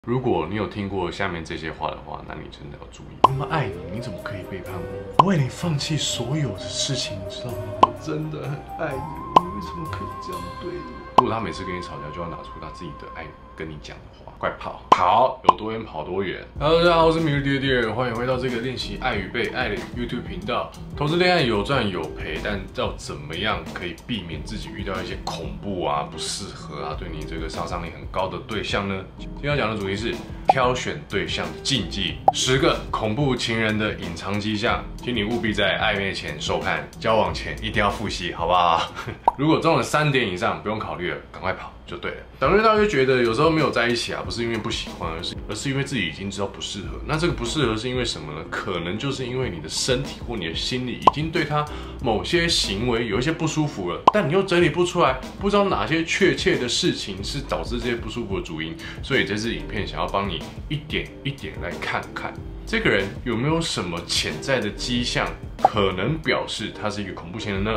如果你有听过下面这些话的话，那你真的要注意。那么爱你，你怎么可以背叛我？我为你放弃所有的事情，你知道吗？我真的很爱你，你为什么可以这样对我？如果他每次跟你吵架，就要拿出他自己的爱跟你讲的话，快跑！跑，有多远跑多远。Hello， 大家好，我是米粒弟，欢迎回到这个练习爱与被爱的 YouTube 频道。投资恋爱有赚有赔，但要怎么样可以避免自己遇到一些恐怖啊、不适合啊、对你这个杀伤力很高的对象呢？今天要讲的主题是挑选对象的禁忌，10个恐怖情人的隐藏迹象，请你务必在暧昧前收看，交往前一定要复习，好不好？如果中了3点以上，不用考虑了，赶快跑就对了。长大就觉得有时候没有在一起啊，不是因为不喜欢，而是因为自己已经知道不适合。那这个不适合是因为什么呢？可能就是因为你的身体或你的心理已经对他某些行为有一些不舒服了，但你又整理不出来，不知道哪些确切的事情是导致这些不舒服的主因。所以这支影片想要帮你一点一点来看看，这个人有没有什么潜在的迹象，可能表示他是一个恐怖情人呢？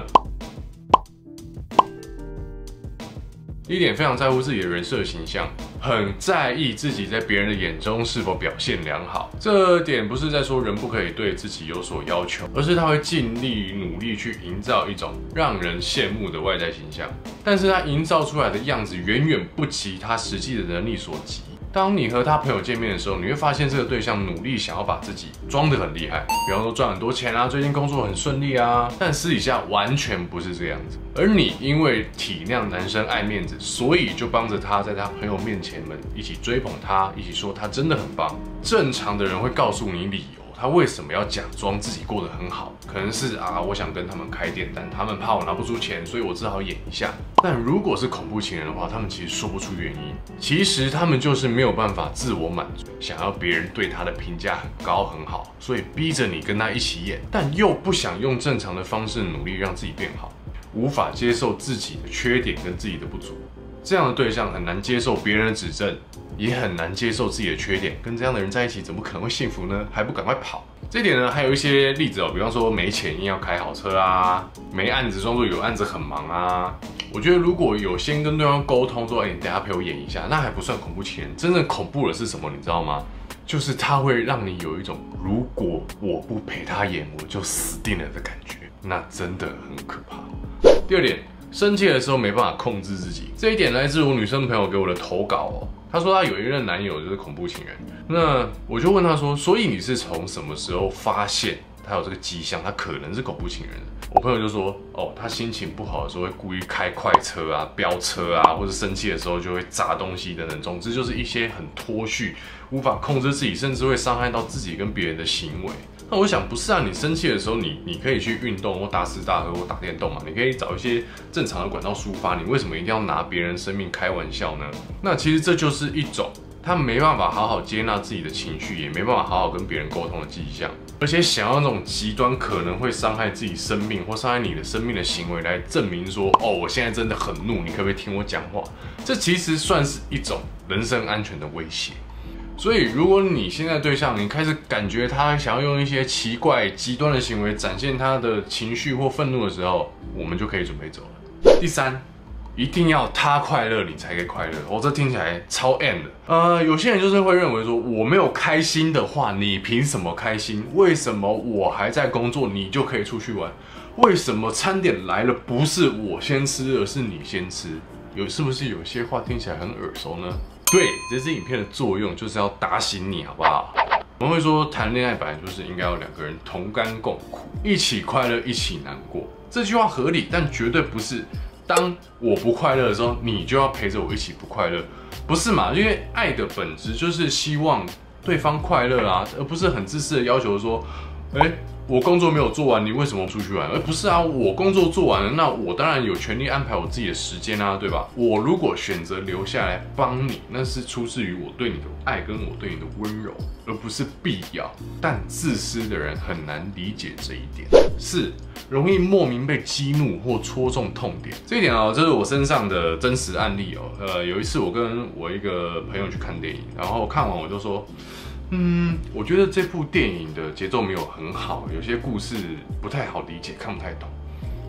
第一点，非常在乎自己的人设形象，很在意自己在别人的眼中是否表现良好。这点不是在说人不可以对自己有所要求，而是他会尽力努力去营造一种让人羡慕的外在形象，但是他营造出来的样子远远不及他实际的能力所及。当你和他朋友见面的时候，你会发现这个对象努力想要把自己装得很厉害，比方说赚很多钱啊，最近工作很顺利啊，但私底下完全不是这样子。而你因为体谅男生爱面子，所以就帮着他在他朋友面前们一起追捧他，一起说他真的很棒。正常的人会告诉你理由，他为什么要假装自己过得很好？可能是我想跟他们开店，但他们怕我拿不出钱，所以我只好演一下。但如果是恐怖情人的话，他们其实说不出原因。其实他们就是没有办法自我满足，想要别人对他的评价很高很好，所以逼着你跟他一起演，但又不想用正常的方式努力让自己变好，无法接受自己的缺点跟自己的不足。这样的对象很难接受别人的指正，也很难接受自己的缺点。跟这样的人在一起，怎么可能会幸福呢？还不赶快跑！这点呢，还有一些例子比方说没钱硬要开好车啊，没案子装作有案子很忙啊。我觉得如果有先跟对方沟通说，你等一下陪我演一下，那还不算恐怖情人。真正恐怖的是什么？你知道吗？就是他会让你有一种如果我不陪他演，我就死定了的感觉，那真的很可怕。第二点，生气的时候没办法控制自己，这一点来自我女生朋友给我的投稿哦。她说她有一任男友就是恐怖情人，那我就问她说，所以你是从什么时候发现他有这个迹象，他可能是恐怖情人？我朋友就说，他心情不好的时候会故意开快车啊、飙车啊，或者生气的时候就会砸东西等等，总之就是一些很脱序、无法控制自己，甚至会伤害到自己跟别人的行为。那我想不是啊，你生气的时候你可以去运动或大吃大喝或打电动嘛，你可以找一些正常的管道抒发，你为什么一定要拿别人生命开玩笑呢？那其实这就是一种他没办法好好接纳自己的情绪，也没办法好好跟别人沟通的迹象，而且想要那种极端可能会伤害自己生命或伤害你的生命的行为来证明说，我现在真的很怒，你可不可以听我讲话？这其实算是一种人身安全的威胁。所以，如果你现在对象，你开始感觉他想要用一些奇怪、极端的行为展现他的情绪或愤怒的时候，我们就可以准备走了。第三，一定要他快乐，你才可以快乐。这听起来超 M 的。有些人就是会认为说，我没有开心的话，你凭什么开心？为什么我还在工作，你就可以出去玩？为什么餐点来了不是我先吃，而是你先吃？是不是有些话听起来很耳熟呢？对，这支影片的作用就是要打醒你，好不好？我们会说，谈恋爱本来就是应该要2个人同甘共苦，一起快乐，一起难过。这句话合理，但绝对不是当我不快乐的时候，你就要陪着我一起不快乐，不是嘛？因为爱的本质就是希望对方快乐啊，而不是很自私的要求说，我工作没有做完，你为什么出去玩？不是啊，我工作做完了，那我当然有权利安排我自己的时间啊，对吧？我如果选择留下来帮你，那是出自于我对你的爱跟我对你的温柔，而不是必要。但自私的人很难理解这一点。4，容易莫名被激怒或戳中痛点。这一点这是我身上的真实案例有一次我跟我一个朋友去看电影，然后看完我就说，我觉得这部电影的节奏没有很好，有些故事不太好理解，看不太懂。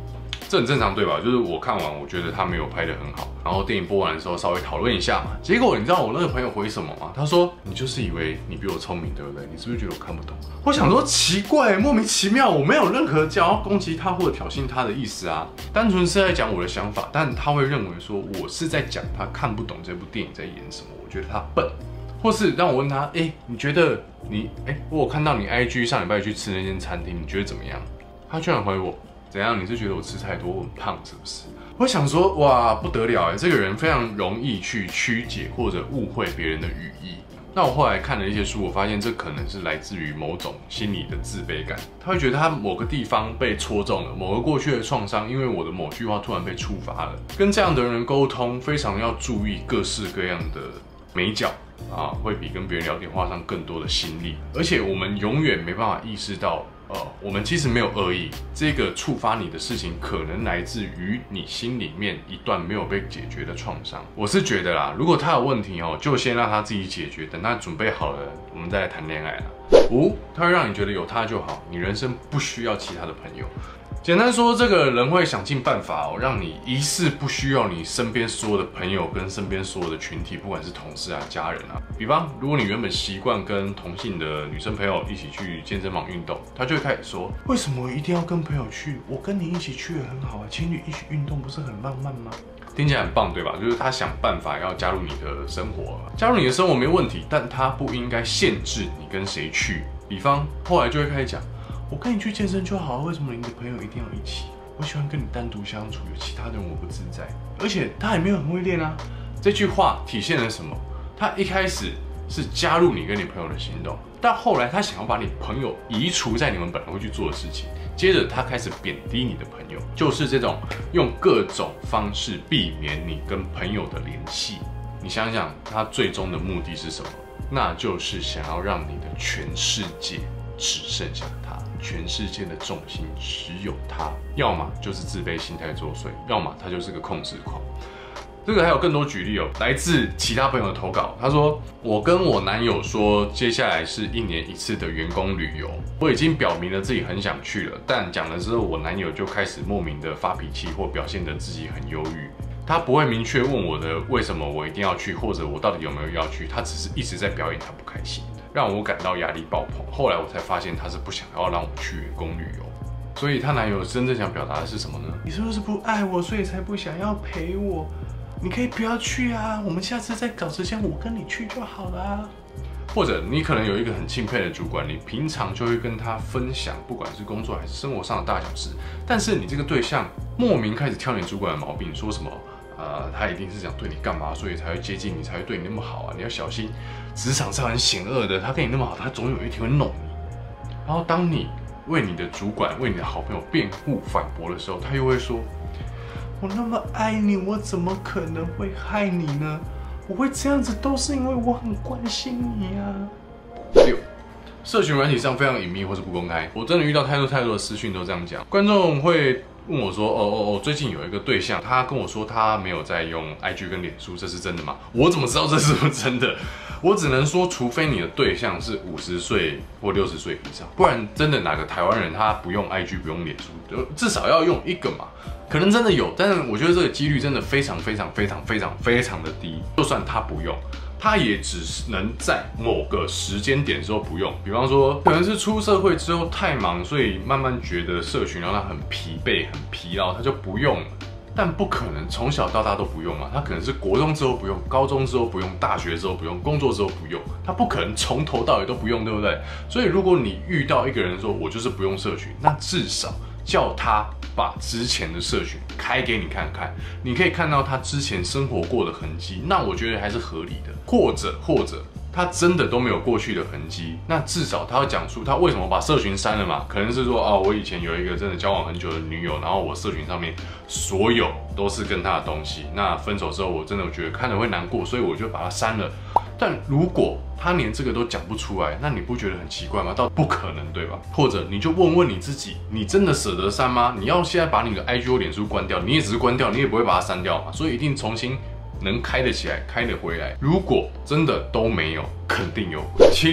这很正常对吧？就是我看完，我觉得他没有拍得很好，然后电影播完的时候稍微讨论一下嘛。结果你知道我那个朋友回什么吗？他说：“你就是以为你比我聪明，对不对？你是不是觉得我看不懂？”我想说奇怪，莫名其妙，我没有任何想要攻击他或者挑衅他的意思啊，单纯是在讲我的想法，但他会认为说我是在讲他看不懂这部电影在演什么，我觉得他笨。或是让我问他，你觉得我有看到你 IG 上礼拜去吃那间餐厅，你觉得怎么样？他居然回我，怎样？你是觉得我吃太多，我很胖是不是？我想说，哇，不得了这个人非常容易去曲解或者误会别人的语义。那我后来看了一些书，我发现这可能是来自于某种心理的自卑感。他会觉得他某个地方被戳中了，某个过去的创伤，因为我的某句话突然被触发了。跟这样的人沟通，非常要注意各式各样的眉角。会比跟别人聊天花上更多的心力，而且我们永远没办法意识到，我们其实没有恶意，这个触发你的事情可能来自于你心里面一段没有被解决的创伤。我是觉得啦，如果他有问题就先让他自己解决，等他准备好了，我们再来谈恋爱啦。他会让你觉得有他就好，你人生不需要其他的朋友。简单说，这个人会想尽办法让你疑似不需要你身边所有的朋友跟身边所有的群体，不管是同事啊、家人啊。比方，如果你原本习惯跟同性的女生朋友一起去健身房运动，他就会开始说：为什么我一定要跟朋友去？我跟你一起去也很好啊，情侣一起运动不是很浪漫吗？听起来很棒，对吧？就是他想办法要加入你的生活，加入你的生活没问题，但他不应该限制你跟谁去。比方，后来就会开始讲。我跟你去健身就好了，为什么你的朋友一定要一起？我喜欢跟你单独相处，有其他人我不自在。而且他也没有很会练啊。这句话体现了什么？他一开始是加入你跟你朋友的行动，但后来他想要把你朋友移除在你们本来会去做的事情。接着他开始贬低你的朋友，就是这种用各种方式避免你跟朋友的联系。你想想，他最终的目的是什么？那就是想要让你的全世界只剩下他。全世界的重心只有他，要么就是自卑心态作祟，要么他就是个控制狂。这个还有更多举例来自其他朋友的投稿。他说：“我跟我男友说，接下来是1年1次的员工旅游，我已经表明了自己很想去了，但讲了之后，我男友就开始莫名的发脾气或表现得自己很忧郁。他不会明确问我的为什么我一定要去，或者我到底有没有要去，他只是一直在表演他不开心。”让我感到压力爆棚。后来我才发现，他是不想要让我去员工旅游。所以她男友真正想表达的是什么呢？你是不是不爱我，所以才不想要陪我？你可以不要去啊，我们下次再找时间，我跟你去就好了。或者你可能有一个很钦佩的主管，你平常就会跟他分享，不管是工作还是生活上的大小事。但是你这个对象莫名开始挑你主管的毛病，说什么？他一定是想对你干嘛，所以才会接近你，才会对你那么好啊！你要小心，职场上很险恶的，他跟你那么好，他总有一天会弄你。然后当你为你的主管、为你的好朋友辩护反驳的时候，他又会说：“我那么爱你，我怎么可能会害你呢？我会这样子都是因为我很关心你啊。”6. 社群软体上非常隐秘或是不公开，我真的遇到太多的私讯都这样讲，观众会问我说：“最近有一个对象，他跟我说他没有在用 IG 跟脸书，这是真的吗？”我怎么知道这是不是真的？我只能说，除非你的对象是50岁或60岁以上，不然真的哪个台湾人他不用 IG 不用脸书，至少要用一个嘛。可能真的有，但是我觉得这个几率真的非常的低。就算他不用，他也只能在某个时间点之后不用。比方说，可能是出社会之后太忙，所以慢慢觉得社群让他很疲惫、很疲劳，他就不用了。但不可能从小到大都不用嘛，他可能是国中之后不用，高中之后不用，大学之后不用，工作之后不用，他不可能从头到尾都不用，对不对？所以如果你遇到一个人说我就是不用社群，那至少叫他把之前的社群开给你看看，你可以看到他之前生活过的痕迹，那我觉得还是合理的。或者他真的都没有过去的痕迹，那至少他要讲出他为什么把社群删了嘛？可能是说我以前有一个真的交往很久的女友，然后我社群上面所有都是跟她的东西，那分手之后我真的觉得看着会难过，所以我就把它删了。但如果他连这个都讲不出来，那你不觉得很奇怪吗？倒不可能，对吧？或者你就问问你自己，你真的舍得删吗？你要现在把你的 IG 或脸书关掉，你也只是关掉，你也不会把它删掉嘛，所以一定重新能开得起来，开得回来。如果真的都没有，肯定有。7.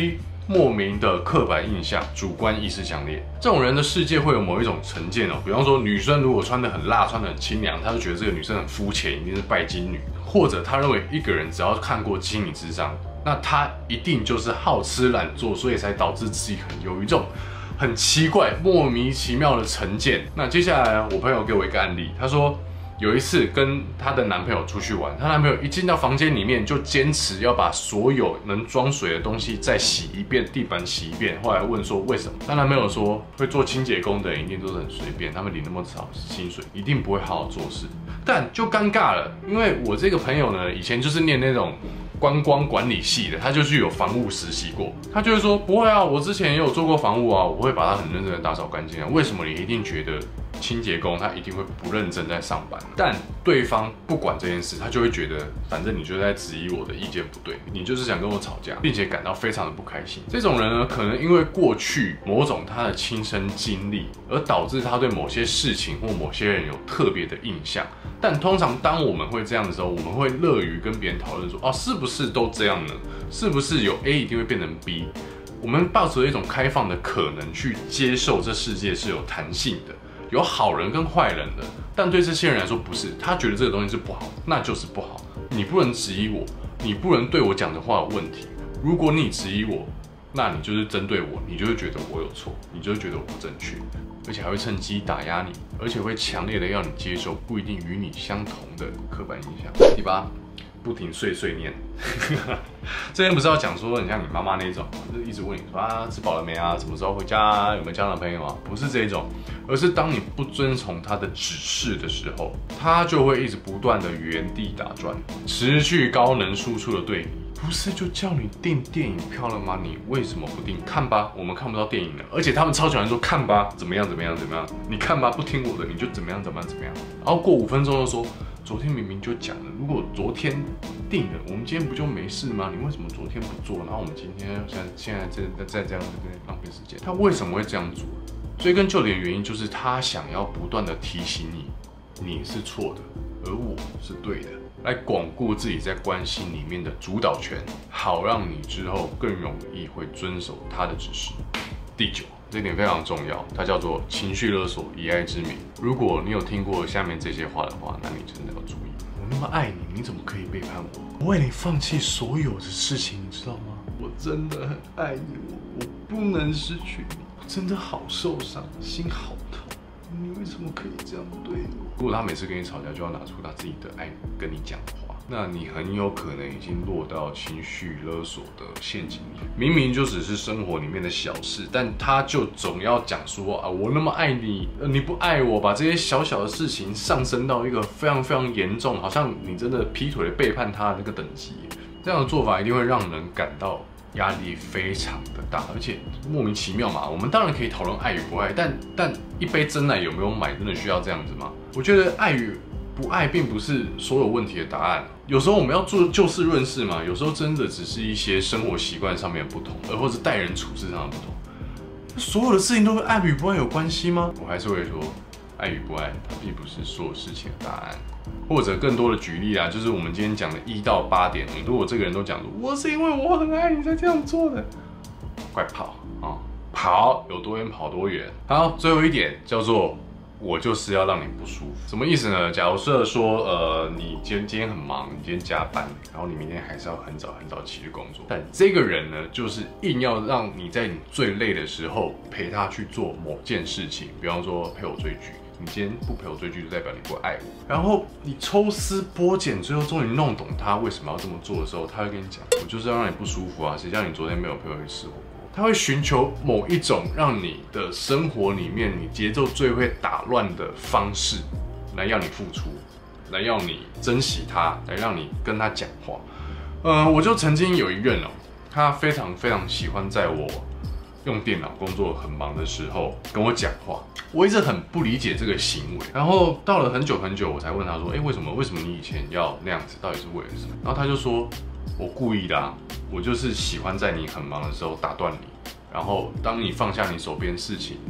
莫名的刻板印象、主观意识强烈。这种人的世界会有某一种成见哦，比方说女生如果穿得很辣、穿得很清凉，他就觉得这个女生很肤浅，一定是拜金女，或者他认为一个人只要看过《心理智商》，那他一定就是好吃懒做，所以才导致自己很忧郁。这种很奇怪、莫名其妙的成见。那接下来我朋友给我一个案例，他说，有一次跟她的男朋友出去玩，她男朋友一进到房间里面就坚持要把所有能装水的东西再洗一遍，地板洗一遍。后来问说为什么，她男朋友说会做清洁工的人一定都是很随便，他们领那么少薪水，一定不会好好做事。但就尴尬了，因为我这个朋友呢，以前就是念那种观光管理系的，他就去有房务实习过，他就会说不会啊，我之前也有做过房务啊，我会把它很认真的打扫干净啊。为什么你一定觉得清洁工他一定会不认真在上班？但对方不管这件事，他就会觉得反正你就是在质疑我的意见不对，你就是想跟我吵架，并且感到非常的不开心。这种人呢，可能因为过去某种他的亲身经历，而导致他对某些事情或某些人有特别的印象。但通常当我们会这样的时候，我们会乐于跟别人讨论说，哦，是不是都这样呢？是不是有 A 一定会变成 B？ 我们抱持一种开放的可能去接受这世界是有弹性的，有好人跟坏人的。但对这些人来说不是，他觉得这个东西是不好，那就是不好。你不能质疑我，你不能对我讲的话有问题。如果你质疑我，那你就是针对我，你就会觉得我有错，你就会觉得我不正确，而且还会趁机打压你，而且会强烈的要你接受不一定与你相同的刻板印象。第八，不停碎碎念。之前不是要讲说，你像你妈妈那种，就是一直问你说啊，吃饱了没啊，什么时候回家啊，有没有交男朋友啊？不是这种，而是当你不遵从她的指示的时候，她就会一直不断的原地打转，持续高能输出的对你。不是就叫你订电影票了吗？你为什么不订？看吧，我们看不到电影了。而且他们超喜欢说看吧，怎么样怎么样怎么样？你看吧，不听我的你就怎么样怎么样怎么样。然后过5分钟又说，昨天明明就讲了，如果昨天定了，我们今天不就没事吗？你为什么昨天不做？然后我们今天现在再这样浪费时间。他为什么会这样做？追根究底的原因就是他想要不断的提醒你，你是错的，而我是对的。来巩固自己在关系里面的主导权，好让你之后更容易会遵守他的指示。第9，这点非常重要，它叫做情绪勒索，以爱之名。如果你有听过下面这些话的话，那你真的要注意。我那么爱你，你怎么可以背叛我？我为你放弃所有的事情，你知道吗？我真的很爱你，我不能失去你，我真的好受伤，心好痛。你为什么可以这样对我？如果他每次跟你吵架就要拿出他自己的爱跟你讲话，那你很有可能已经落到情绪勒索的陷阱里。明明就只是生活里面的小事，但他就总要讲说啊，我那么爱你，你不爱我，把这些小小的事情上升到一个非常非常严重，好像你真的劈腿背叛他的那个等级。这样的做法一定会让人感到压力非常的大，而且莫名其妙嘛。我们当然可以讨论爱与不爱，但一杯真奶有没有买，真的需要这样子吗？我觉得爱与不爱并不是所有问题的答案。有时候我们要做就事论事嘛，有时候真的只是一些生活习惯上面的不同，或者待人处事上的不同。所有的事情都跟爱与不爱有关系吗？我还是会说，爱与不爱，它并不是所有事情的答案。或者更多的举例啊，就是我们今天讲的1到8点，如果这个人都讲说我是因为我很爱你才这样做的，快跑啊！跑有多远跑多远。好，最后一点叫做我就是要让你不舒服。什么意思呢？假如说你今天很忙，你今天加班，然后你明天还是要很早起去工作，但这个人呢，就是硬要让你在你最累的时候陪他去做某件事情，比方说陪我追剧。你今天不陪我追剧，就代表你不爱我。然后你抽丝剥茧，最后终于弄懂他为什么要这么做的时候，他会跟你讲：“我就是要让你不舒服啊！谁叫你昨天没有陪我去吃火锅？”他会寻求某一种让你的生活里面你节奏最会打乱的方式，来要你付出，来要你珍惜他，来让你跟他讲话。我就曾经有一任哦，他非常非常喜欢在我用电脑工作很忙的时候跟我讲话，我一直很不理解这个行为。然后到了很久很久，我才问他说：“为什么你以前要那样子？到底是为了什么？”然后他就说：“我故意的啊，我就是喜欢在你很忙的时候打断你，然后当你放下你手边的事情，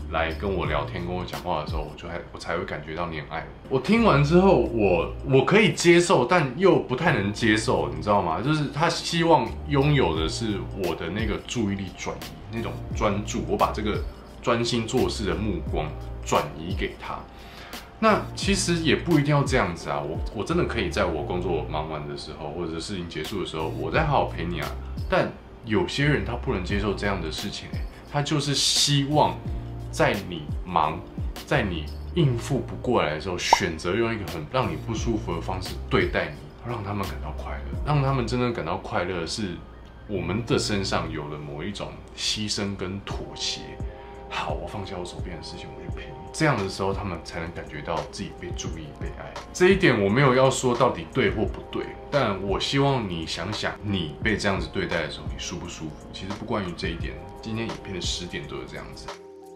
来跟我聊天、跟我讲话的时候，我才会感觉到你很爱我。我听完之后，我可以接受，但又不太能接受，你知道吗？就是他希望拥有的是我的那个注意力转移，那种专注，我把这个专心做事的目光转移给他。那其实也不一定要这样子啊，我真的可以在我工作忙完的时候，或者事情结束的时候，我再好好陪你啊。但有些人他不能接受这样的事情，他就是希望在你忙，在你应付不过来的时候，选择用一个很让你不舒服的方式对待你，让他们感到快乐，让他们真正感到快乐是我们的身上有了某一种牺牲跟妥协。好，我放下我手边的事情，我去陪你。这样的时候，他们才能感觉到自己被注意、被爱。这一点我没有要说到底对或不对，但我希望你想想，你被这样子对待的时候，你舒不舒服？其实不关于这一点，今天影片的10点都是这样子。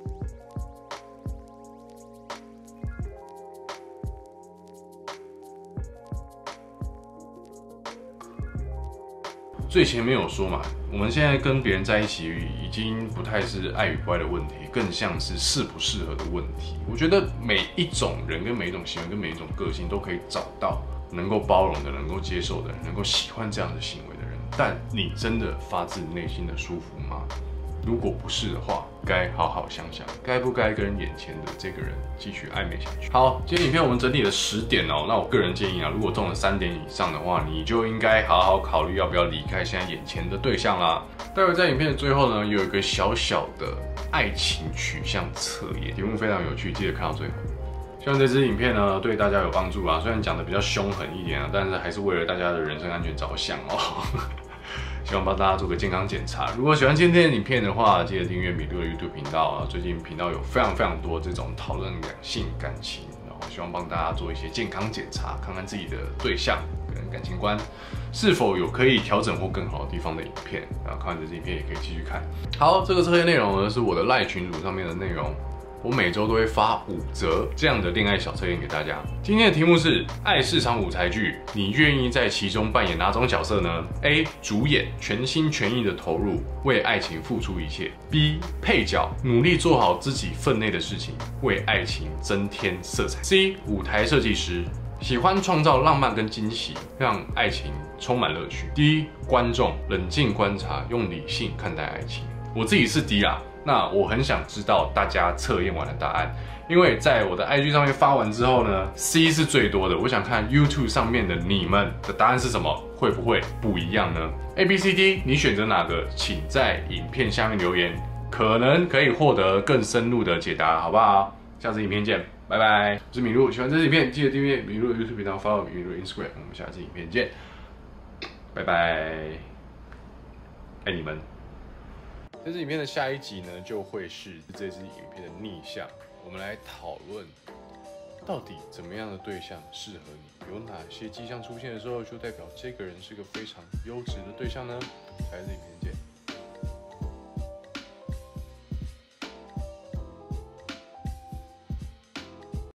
最前面有说嘛，我们现在跟别人在一起已经不太是爱与不爱的问题，更像是适不适合的问题。我觉得每一种人跟每一种行为跟每一种个性都可以找到能够包容的、能够接受的人、能够喜欢这样的行为的人。但你真的发自内心的舒服吗？如果不是的话，该好好想想，该不该跟眼前的这个人继续暧昧下去。好，今天影片我们整理了10点哦。那我个人建议啊，如果中了3点以上的话，你就应该好好考虑要不要离开现在眼前的对象啦。待会在影片的最后呢，有一个小小的爱情取向测验，题目非常有趣，记得看到最后。希望这支影片呢对大家有帮助啦。虽然讲的比较凶狠一点啊，但是还是为了大家的人身安全着想哦。希望帮大家做个健康检查。如果喜欢今天的影片的话，记得订阅米露的 YouTube 频道啊。最近频道有非常多这种讨论两性感情，然后希望帮大家做一些健康检查，看看自己的对象跟感情观是否有可以调整或更好的地方的影片。然后看完这支影片也可以继续看。好，这个测验内容呢是我的赖群组上面的内容。我每周都会发5则这样的恋爱小测验给大家。今天的题目是：爱市场舞台剧，你愿意在其中扮演哪种角色呢 ？A. 主演，全心全意的投入，为爱情付出一切。B. 配角，努力做好自己分内的事情，为爱情增添色彩。C. 舞台设计师，喜欢创造浪漫跟惊喜，让爱情充满乐趣。D. 观众，冷静观察，用理性看待爱情。我自己是 D 啦。那我很想知道大家测验完的答案，因为在我的 IG 上面发完之后呢 ，C 是最多的。我想看 YouTube 上面的你们的答案是什么，会不会不一样呢 ？A、B、C、D， 你选择哪个？请在影片下面留言，可能可以获得更深入的解答，好不好？下次影片见，拜拜。我是米露，喜欢这支影片记得订阅米露的 YouTube 频道 ，follow 米露 Instagram。我们下次影片见，拜拜，爱你们。这支影片的下一集呢，就会是这支影片的逆向。我们来讨论，到底怎么样的对象适合你？有哪些迹象出现的时候，就代表这个人是个非常优质的对象呢？下一支影片见。